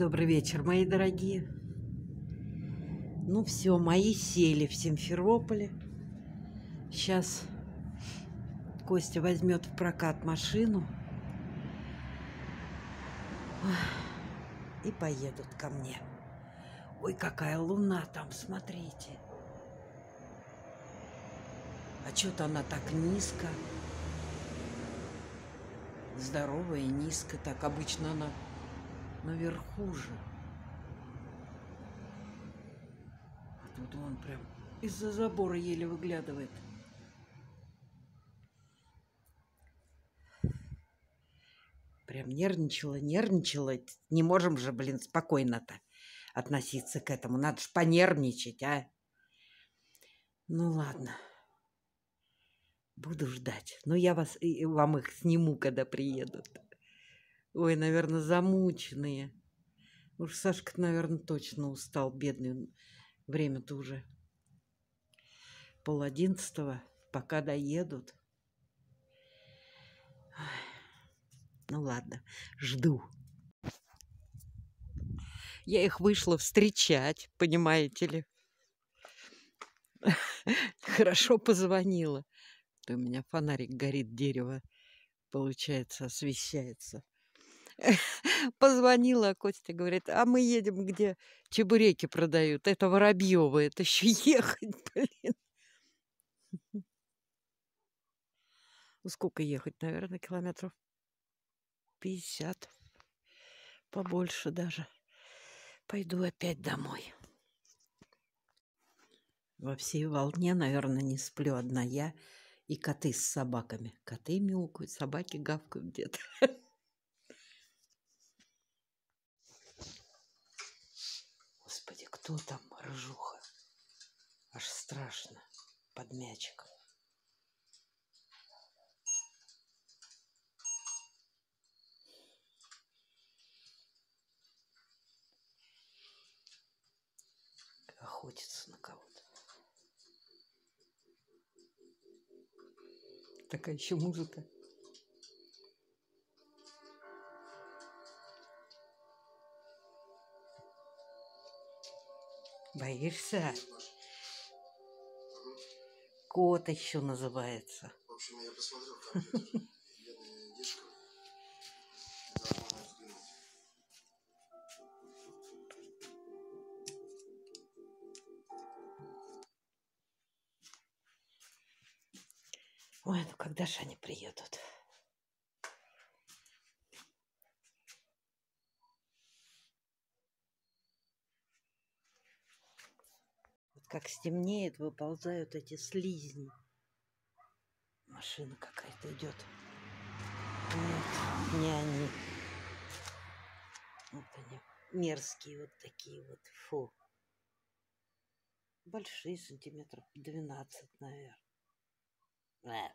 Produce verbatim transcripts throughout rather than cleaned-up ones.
Добрый вечер, мои дорогие. Ну все, мои сели в Симферополе. Сейчас Костя возьмет в прокат машину и поедут ко мне. Ой, какая луна там, смотрите. А что-то она так низко. Здоровая и низко. Так обычно она наверху же. А тут он прям из-за забора еле выглядывает. Прям нервничала, нервничала. Не можем же, блин, спокойно-то относиться к этому. Надо ж понервничать, а. Ну ладно. Буду ждать. Но я вас, и вам их сниму, когда приедут. Ой, наверное, замученные. Уж Сашка, наверное, точно устал, бедный. Время-то уже пол одиннадцатого. Пока доедут. Ну ладно, жду. Я их вышла встречать, понимаете ли. Хорошо позвонила. У меня фонарик горит, дерево, получается, освещается. Позвонила, а Костя говорит, а мы едем, где чебуреки продают. Это Воробьево, это еще ехать, блин. Ну, сколько ехать, наверное, километров пятьдесят. Побольше даже. Пойду опять домой. Во всей волне, наверное, не сплю одна я и коты с собаками. Коты мяукают, собаки гавкают где-то. Господи, кто там, рыжуха? Аж страшно. Под мячиком. Охотится на кого-то. Такая еще музыка. Боишься? Кот еще называется. В общем, я посмотрел, как бедная девушка. Ой, ну когда же они приедут? Вот как стемнеет, выползают эти слизни. Машина какая-то идет. Нет, не они. Вот они. Мерзкие вот такие вот. Фу. Большие, сантиметров двенадцать, наверное. Э.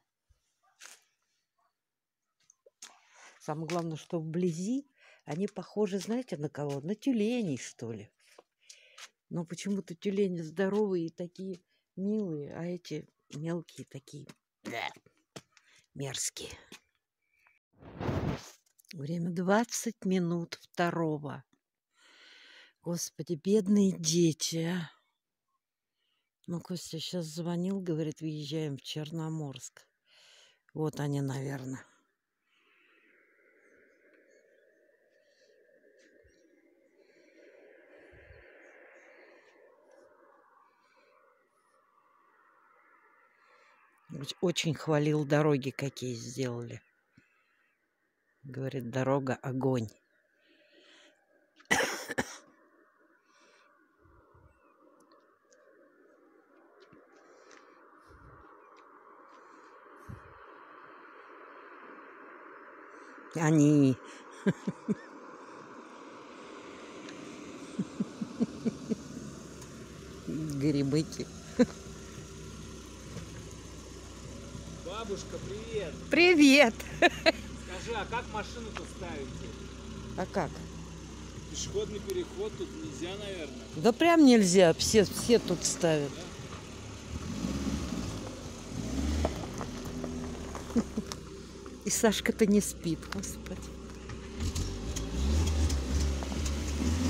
Самое главное, что вблизи они похожи, знаете, на кого? На тюленей, что ли. Но почему-то тюлени здоровые и такие милые, а эти мелкие такие э, мерзкие. Время двадцать минут второго. Господи, бедные дети, а. Ну, Костя сейчас звонил, говорит, въезжаем в Черноморск. Вот они, наверное. Очень хвалил дороги, какие сделали. Говорит, дорога огонь. Они. Грибыки. Бабушка, привет! Привет! Скажи, а как машину-то ставите? А как? Пешеходный переход тут нельзя, наверное. Да прям нельзя, все, все тут ставят. Да? И Сашка-то не спит, господи.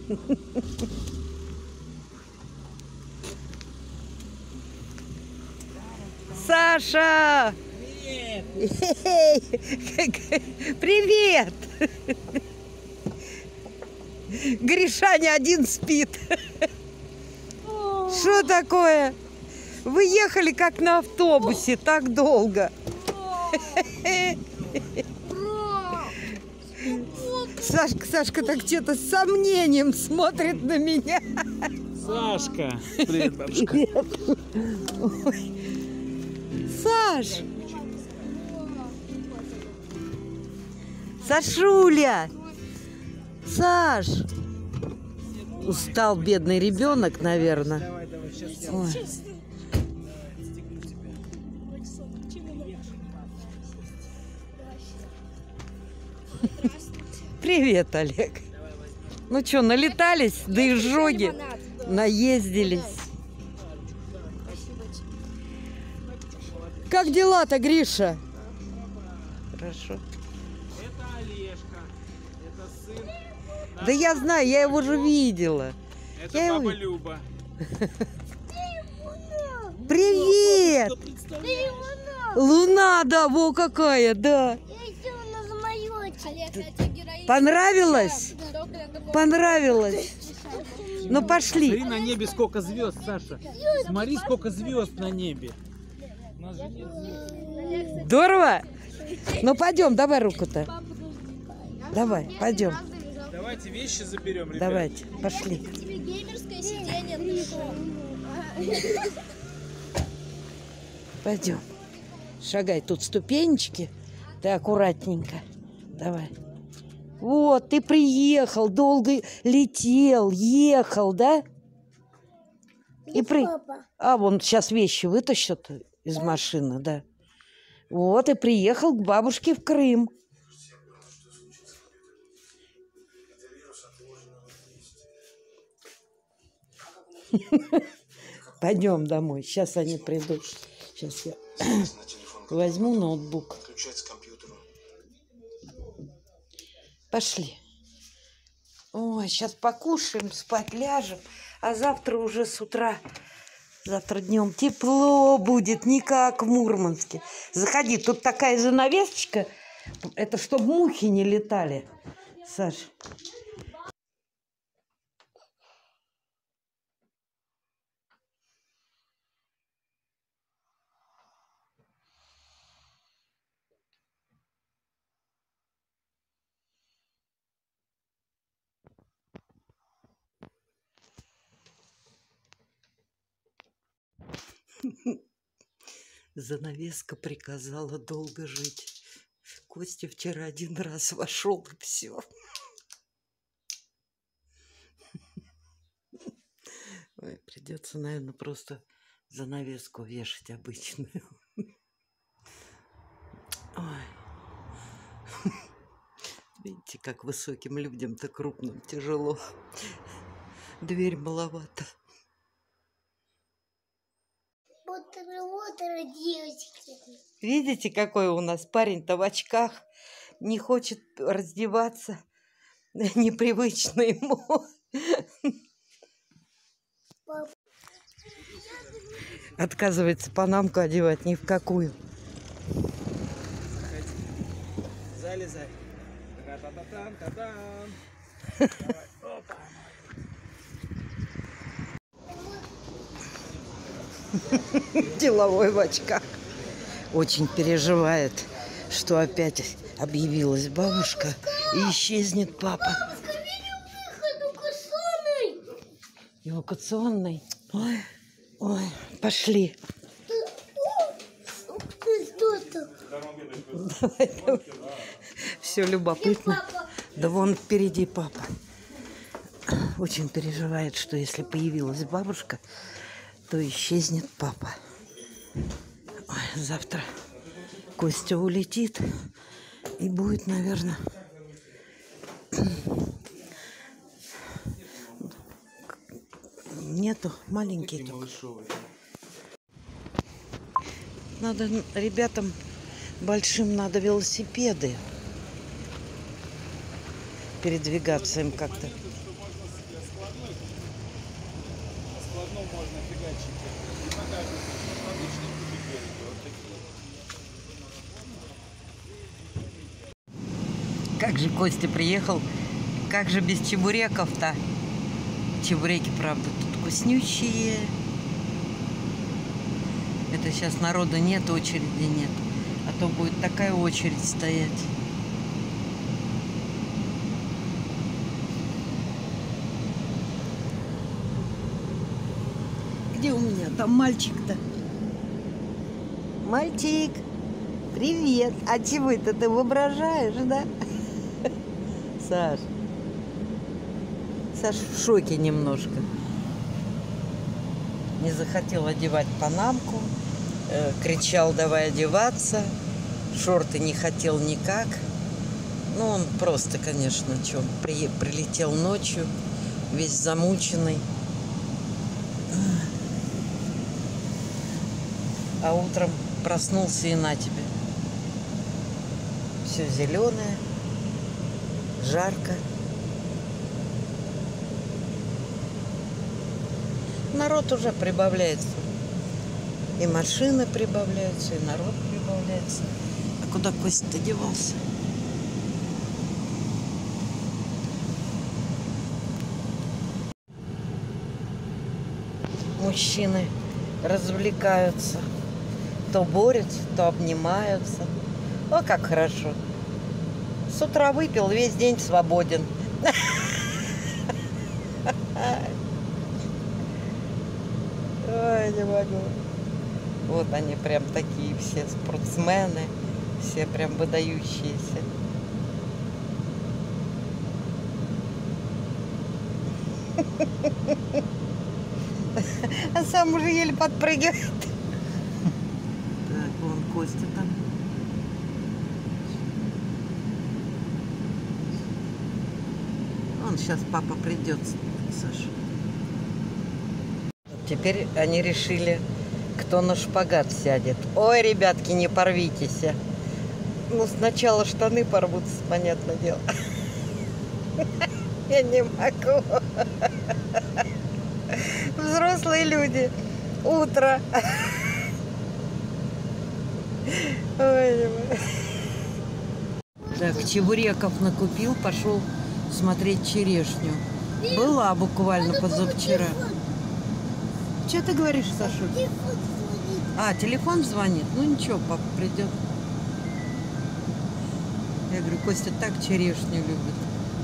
Саша! Привет! Привет! Гришаня один спит. Что такое? Вы ехали как на автобусе так долго. Сашка, Сашка так что-то с сомнением смотрит на меня. Сашка! Привет, бабушка. Привет. Ой. Саш! Сашуля! Саш! Устал бедный ребенок, наверное. Давай, давай, сейчас я Ой. отстегну тебя. Привет, Олег. Ну что, налетались до изжоги? Наездились. Как дела-то, Гриша? Хорошо. Это Олежка. Это сын. Да я знаю, я его же видела. Это Я его баба ви- Люба. Привет! Луна, да, во какая, да. Понравилось? Понравилось. Ну пошли. Смотри на небе сколько звезд, Саша. Смотри, сколько звезд на небе. У нас же нет звезд. Здорово? Ну пойдем, давай руку-то. Давай, пойдем. Давайте вещи заберем, ребят. Давайте, пошли. Тебе геймерское сиденье, ты что? Пойдем. Шагай, тут ступенечки. Ты аккуратненько. Давай. Вот, ты приехал, долго летел, ехал, да? И при... А, вон сейчас вещи вытащат из машины, да. Вот, и приехал к бабушке в Крым. Пойдем домой. Сейчас они придут. Сейчас я На телефон возьму ноутбук. подключается к компьютеру. Пошли. Ой, сейчас покушаем, спать ляжем. А завтра уже с утра, завтра днем тепло будет, не как в Мурманске. Заходи, тут такая занавесочка. Это чтобы мухи не летали. Саш. Занавеска приказала долго жить. Костя вчера один раз вошел, и все. Ой, придется, наверное, просто занавеску вешать обычную. Ой. Видите, как высоким людям-то крупным тяжело. Дверь маловато. Вот, вот, девочки. Видите, какой у нас парень-то в очках. Не хочет раздеваться. Непривычно ему. Отказывается панамку одевать ни в какую. Залезай. Та-та-та-там-та-там. Давай. Опа. Деловой в очках. Очень переживает, что опять объявилась бабушка и исчезнет папа. Эвакуационный. Ой, ой, пошли. Все любопытно. Да вон впереди папа. Очень переживает, что если появилась бабушка, то исчезнет папа. Ой, завтра Костя улетит и будет, наверное, нету, маленький только. Надо ребятам большим надо велосипеды. Передвигаться им как-то. одну можно фигачить. И покажем. Обычные кубики вот такие. Как же Костя приехал, как же без чебуреков-то. Чебуреки, правда, тут вкуснющие. Это сейчас народа нет, очереди нет. А то будет такая очередь стоять. Где у меня там мальчик-то? Мальчик, привет. А чего это ты воображаешь, да? Саш. Саш в шоке немножко. Не захотел одевать панамку. Э, кричал, давай одеваться. Шорты не хотел никак. Ну, он просто, конечно, что, при, прилетел ночью, весь замученный. А утром проснулся и на тебе. Все зеленое, жарко. Народ уже прибавляется. И машины прибавляются, и народ прибавляется. А куда Костя-то девался? Мужчины развлекаются. То борются, то обнимаются. О, как хорошо. С утра выпил, весь день свободен. Ой, не могу. Вот они прям такие все спортсмены. Все прям выдающиеся. А сам уже еле подпрыгивает. Так, вон Костя там. Вон сейчас папа придет, Саша. Теперь они решили, кто на шпагат сядет. Ой, ребятки, не порвитесь. Ну, сначала штаны порвутся, понятное дело. Я не могу. Взрослые люди. Утро. Ой, так, чебуреков накупил, пошел смотреть черешню. Была буквально позавчера. Что ты говоришь, Сашу? А, телефон звонит? Ну ничего, папа придет. Я говорю, Костя так черешню любит.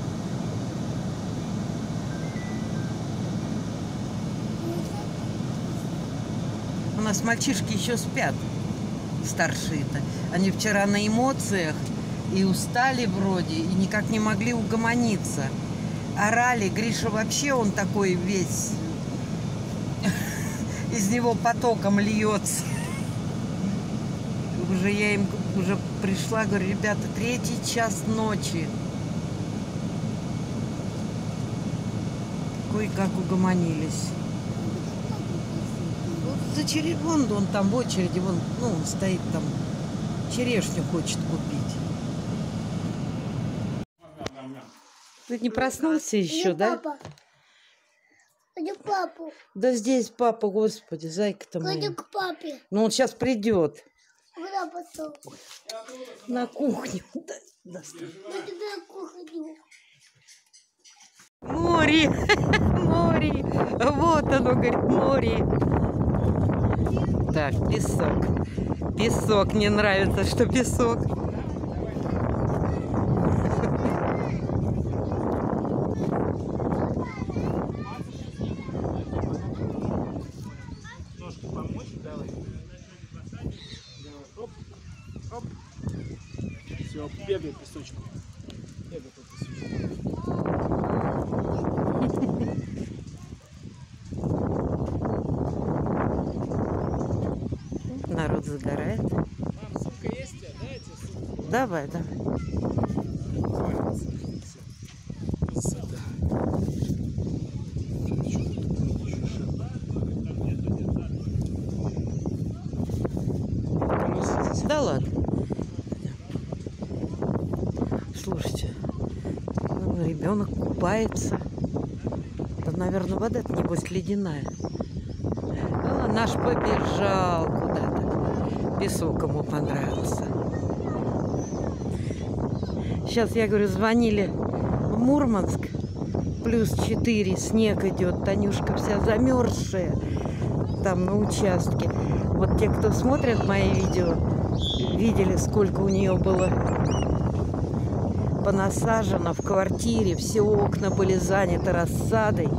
У нас мальчишки еще спят, старшие-то. Они вчера на эмоциях и устали вроде, и никак не могли угомониться. Орали. Гриша вообще, он такой весь... Из него потоком льется. Уже я им уже пришла, говорю, ребята, третий час ночи. Кое-как угомонились. Вот за черешню, вон он там в очереди, вон, ну, он стоит там, черешню хочет купить. Ты не проснулся еще, да? Папа. Иди к папу. Да здесь папа, господи, зайка-то моя. Иди к папе. Ну он сейчас придет. Куда пошел? На кухню. Да, да, Я тебя на кухню. море, море. Вот оно, говорит, море. Так, песок. Песок, не нравится, что песок. Ножки помочь? Давай. Оп, оп. Все, бегай, песочек. Бегай по песочку. Народ загорает. Мам, сумка есть у тебя? Дайте сумку. Давай, давай. Да ладно. Слушайте, ну, ребенок купается. Да, наверное, вода-то, небось, ледяная. Наш побежал куда-то. Песок ему понравился. Сейчас, я говорю, звонили в Мурманск. Плюс четыре, снег идет. Танюшка вся замерзшая там на участке. Вот те, кто смотрят мои видео, видели, сколько у нее было понасажено в квартире. Все окна были заняты рассадой.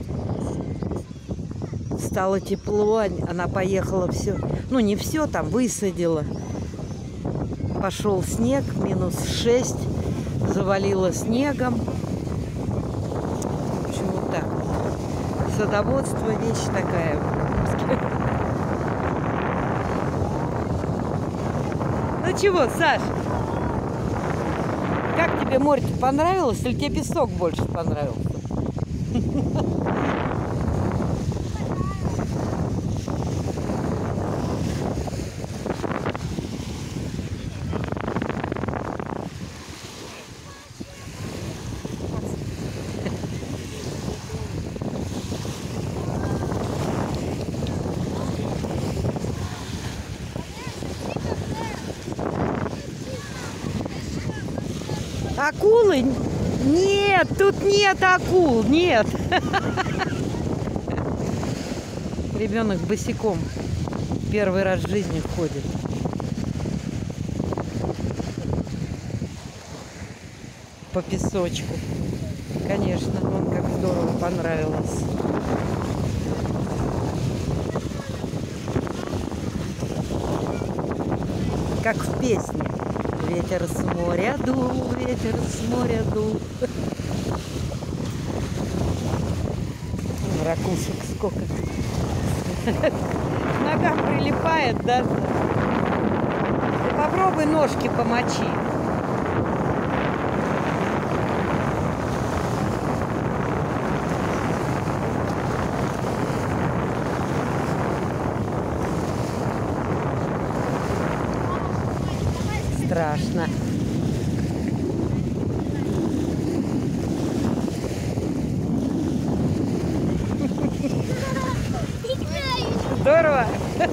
Стало тепло, она поехала все, ну не все там высадила. Пошел снег, минус шесть, завалило снегом. В общем, вот так. Садоводство вещь такая. Ну чего, Саш? Как тебе море-то понравилось, или тебе песок больше понравился? Акулы? Нет, тут нет акул, нет. Ребенок босиком первый раз в жизни ходит. По песочку. Конечно, он как здорово понравилось. Как в песне. Ветер с моря дул, ветер с моря дул. Ракушек сколько. Нога прилипает, да? Ты попробуй ножки помочи. Страшно. Здорово.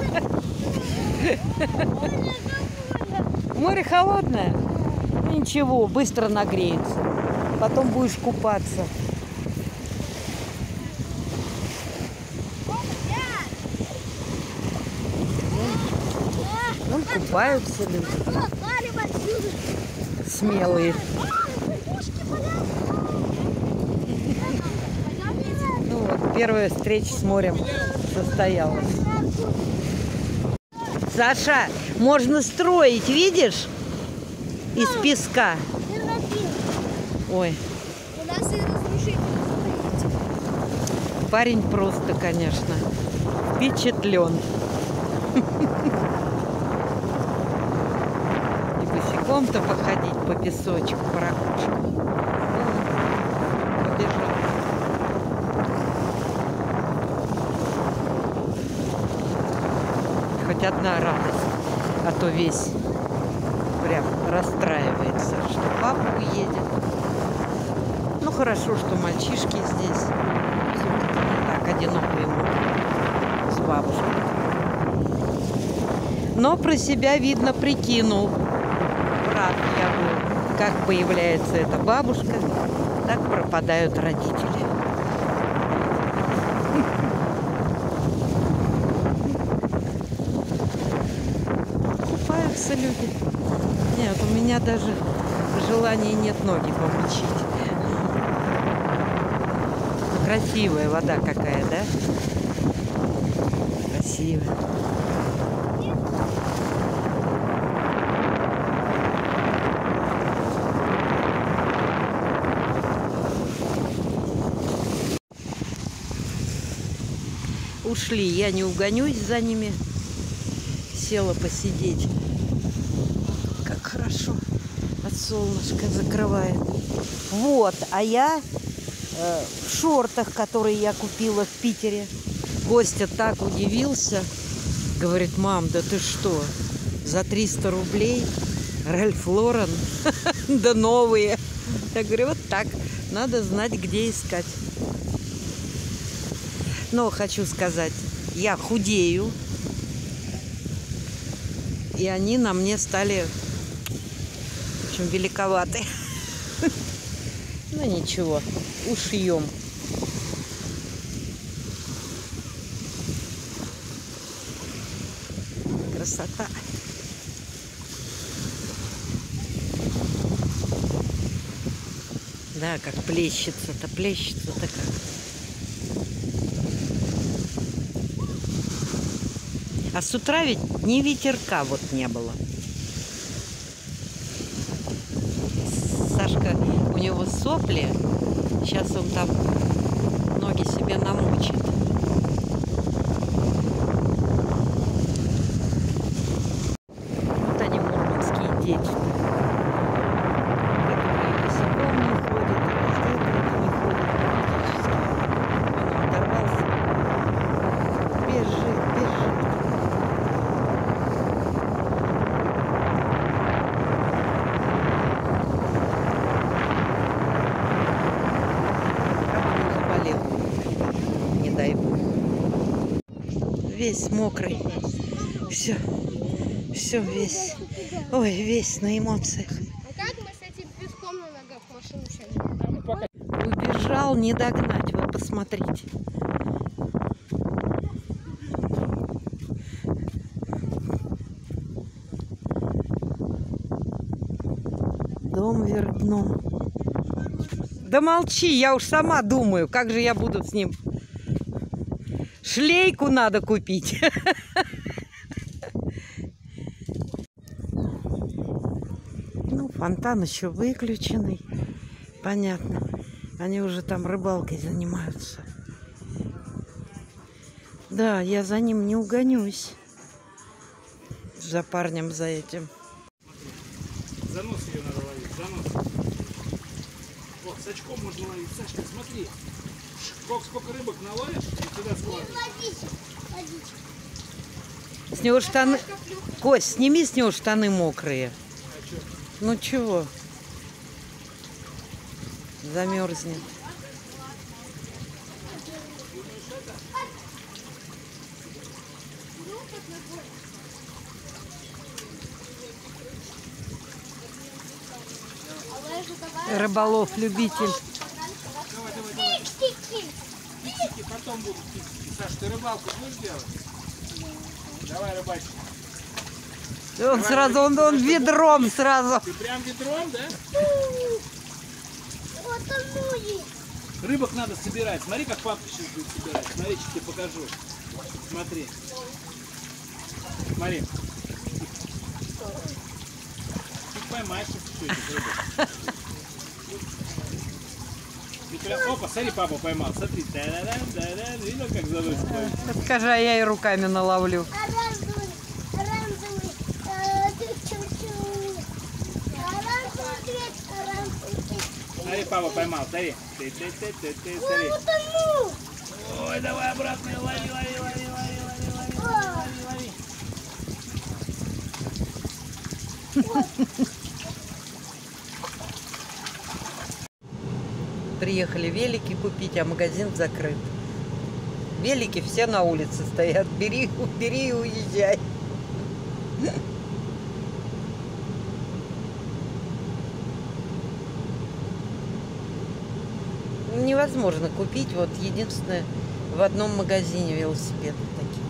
Море холодное. Ничего, быстро нагреется. Потом будешь купаться. Вон купаются люди. Смелые. Ну вот, первая встреча с морем состоялась. Саша, можно строить, видишь? Из песка. Ой. У нас и разрушение. Парень просто, конечно, впечатлен. И босиком-то походить по песочку, по ракушку. Побежал. Хоть одна радость, а то весь прям расстраивается, что папа уедет. Ну хорошо, что мальчишки здесь. Все-таки не так одиноко ему с бабушкой. Но про себя, видно, прикинул. Прав я был. Как появляется эта бабушка, так пропадают родители. Купаются люди. Нет, у меня даже желания нет ноги помочить. Красивая вода какая, да? Красивая. Ушли, я не угонюсь за ними. Села посидеть. Как хорошо. От солнышка закрывает. Вот, а я э, в шортах, которые я купила в Питере. Костя так удивился. Говорит: мам, да ты что, за триста рублей Ральф Лорен? Да новые. Я говорю: вот так, надо знать, где искать. Но хочу сказать, я худею. И они на мне стали, в общем, великоваты. Ну ничего, ушьем. Красота. Да, как плещется-то, плещется-то как. А с утра ведь ни ветерка вот не было. Сашка, у него сопли. Сейчас он там ноги себе намочит. Вот они, мурманские дети. Которые босиком не ходят, раздетыми не ходят практически. Он оторвался. Бежит, бежит. Не дай бог. Весь мокрый. Все. Все весь. Ой, весь на эмоциях. А как мы с этим песком на ногах машину сядем? Убежал, не догнать. Вы посмотрите. Дом вверх дном. Да молчи, я уж сама думаю, как же я буду с ним. Шлейку надо купить. Ну, фонтан еще выключенный. Понятно. Они уже там рыбалкой занимаются. Да, я за ним не угонюсь. За парнем, за этим. Занос ее надо ловить, занос. Вот, с очком можно ловить. Сашка, смотри. Сколько, сколько рыбок наловишь, и туда складываешь. С него штаны... Кость, сними с него штаны мокрые. А чё? Ну чего? Замерзнет. Рыболов, любитель. Давай, давай, давай. Фиксики потом будут фиксики. Саш, ты рыбалку будешь делать? Давай, рыбачь. Он сразу, он, он ведром сразу. Ты прям ведром, да? Вот он. Рыбок надо собирать. Смотри, как папа сейчас будет собирать. Смотри, что тебе покажу. Смотри. Смотри. Ты поймаешь еще этих рыбок. И прям, опа, смотри, папа поймал. Смотри. Да-да-да-да-да. Видел, как заносит? Скажи, а я и руками наловлю. Оранжевый, оранжевый, э, чу-чу. Оранжевый цвет, оранжевый цвет. Смотри, папа поймал. Смотри. Ты-ты-ты-ты-ты. Ой, Смотри. утонул. Ой, давай обратно. Лови, лови, лови, лови, лови, лови, лови, лови. Приехали велики купить, а магазин закрыт. Велики все на улице стоят. Бери, бери и уезжай. Невозможно купить. Вот единственное, в одном магазине велосипеды такие.